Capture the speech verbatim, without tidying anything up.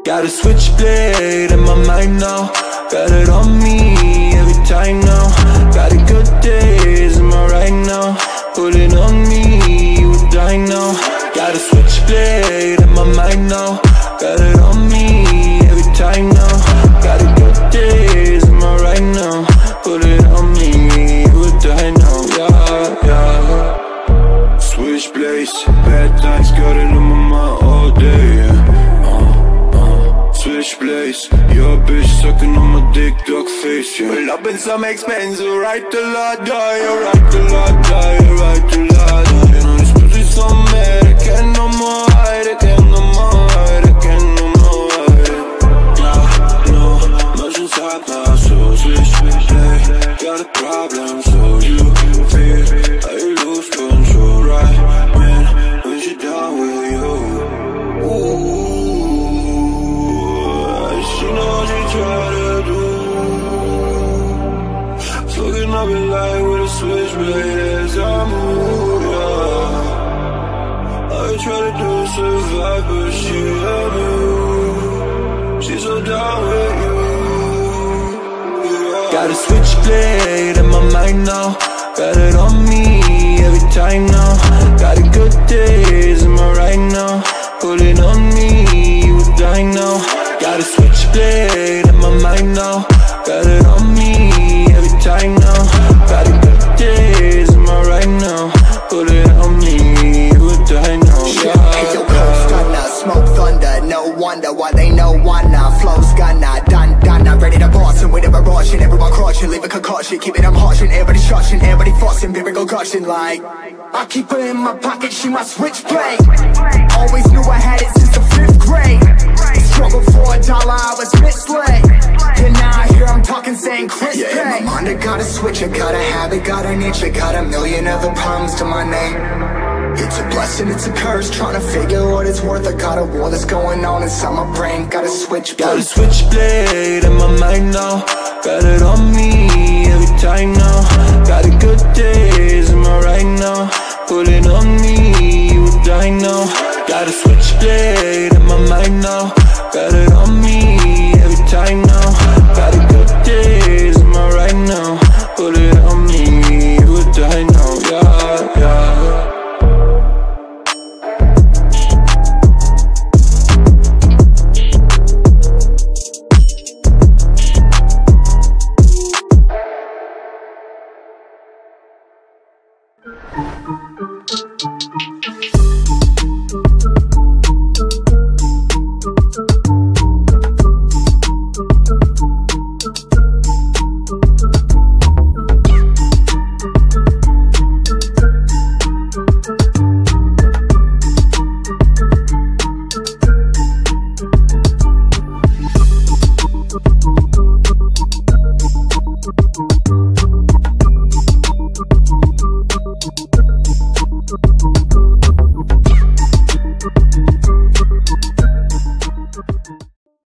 Got a switchblade in my mind now. Got it on me every time now. Got a good days, am I right now? Put it on me, you would die now. Got a switchblade in my mind now. Got it on me every time now. Got a good days, am I right now? Put it on me, you would die now. Yeah, yeah. Switchblades, bad times, got it on my mind all day, yeah. uh, uh. Switchblades, your bitch sucking on my dick, dog face, yeah. Pull up in some expensive, right till I die, yeah. Right till I die, yeah. Right till I die. You know this pussy's so mad, I can't no more hide, I can't no more hide, I can't no more hide. Nah, no, much inside my soul. Switchblade, got a problem, so you feel how you lose control, right? When, when she down with you. Ooh, she knows she try to do. Fucking up in light with a switchblade as I move, yeah. I try to do survive, but she abused. She's so down with you, yeah. Got a switchblade in my mind now. Got it on me every time now. Got a good days, am I right now? Put it on me, you would die now. Got a switchblade in my mind now. Got it on me every time now. Got a good days, am I right now? Put it on me, you would die now. Yeah. Hey yo, cold stunner, smoke thunder. No wonder why they know one now. Flow scanner, done, done. I'm ready to boss and with a barrage and everyone crushing. Leave a concussion, keep it I'm harshing. Everybody shushing, everybody fussing, lyrical gushing like I keep her in my pocket, she my switchblade. Always knew I had it since the fifth grade. Struggle for a dollar, I was misled. Yeah, now I hear I'm talking saying Chris yeah, Pay. In my mind I got a switch, I got a habit, got an itch. I got a million other problems to my name. It's a blessing, it's a curse, trying to figure what it's worth. I got a war that's going on inside my brain. Got a switchblade. Got a switchblade in my mind now. Got it on me every time now. Got a good days, am I right now? Put it on me, you would die now. Got a switchblade in my mind now. Got it on